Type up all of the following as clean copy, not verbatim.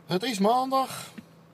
Het is maandag,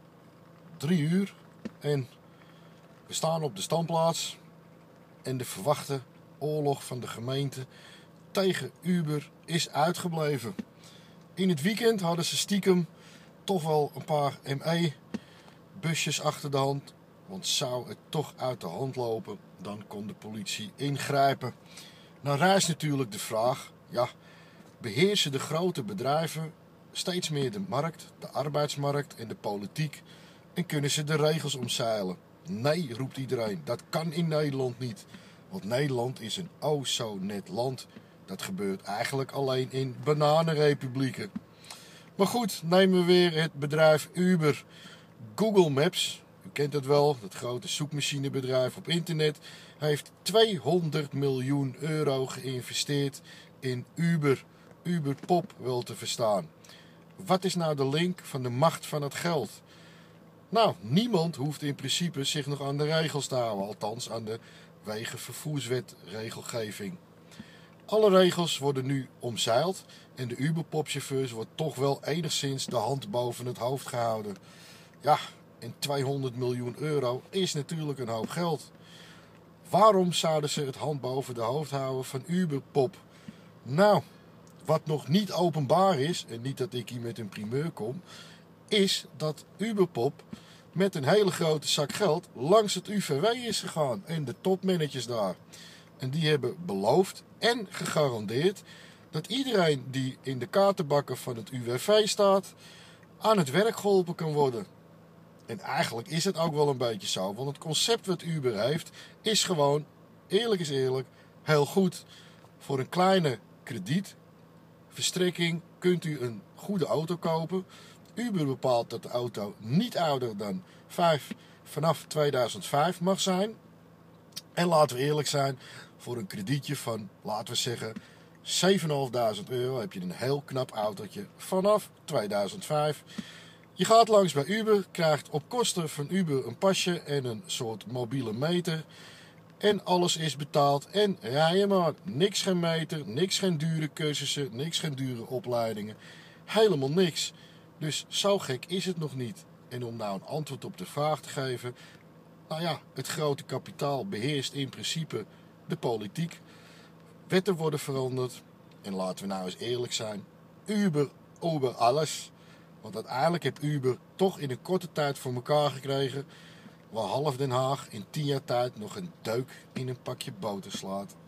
3 uur en we staan op de standplaats en de verwachte oorlog van de gemeente tegen Uber is uitgebleven. In het weekend hadden ze stiekem toch wel een paar ME-busjes achter de hand, want zou het toch uit de hand lopen, dan kon de politie ingrijpen. Nou rijst natuurlijk de vraag, beheersen de grote bedrijven steeds meer de markt, de arbeidsmarkt en de politiek en kunnen ze de regels omzeilen? Nee, roept iedereen, dat kan in Nederland niet. Want Nederland is een oh zo net land. Dat gebeurt eigenlijk alleen in bananenrepublieken. Maar goed, nemen we weer het bedrijf Uber. Google Maps, u kent het wel, dat grote zoekmachinebedrijf op internet, heeft 200 miljoen euro geïnvesteerd in Uber. Uberpop wel te verstaan. Wat is nou de link van de macht van het geld? Nou, niemand hoeft in principe zich nog aan de regels te houden, althans aan de wegenvervoerswet-regelgeving. Alle regels worden nu omzeild en de Uberpopchauffeurs wordt toch wel enigszins de hand boven het hoofd gehouden. Ja, en 200 miljoen euro is natuurlijk een hoop geld. Waarom zouden ze het hand boven de hoofd houden van Uberpop? Nou, wat nog niet openbaar is, en niet dat ik hier met een primeur kom, is dat Uberpop met een hele grote zak geld langs het UWV is gegaan en de topmanagers daar. En die hebben beloofd en gegarandeerd dat iedereen die in de kaartenbakken van het UWV staat aan het werk geholpen kan worden. En eigenlijk is het ook wel een beetje zo, want het concept wat Uber heeft is gewoon, eerlijk is eerlijk, heel goed. Voor een kleine kredietverstrekking kunt u een goede auto kopen. Uber bepaalt dat de auto niet ouder dan vanaf 2005 mag zijn. En laten we eerlijk zijn, voor een kredietje van, laten we zeggen, 7.500 euro heb je een heel knap autootje vanaf 2005. Je gaat langs bij Uber, krijgt op kosten van Uber een pasje en een soort mobiele meter. En alles is betaald en rij je maar. Niks geen meter, niks geen dure cursussen, niks geen dure opleidingen. Helemaal niks. Dus zo gek is het nog niet. En om nou een antwoord op de vraag te geven, nou ja, het grote kapitaal beheerst in principe de politiek. Wetten worden veranderd. En laten we nou eens eerlijk zijn. Uber over alles. Want uiteindelijk heeft Uber toch in een korte tijd voor elkaar gekregen, waar half Den Haag in 10 jaar tijd nog een deuk in een pakje boter slaat.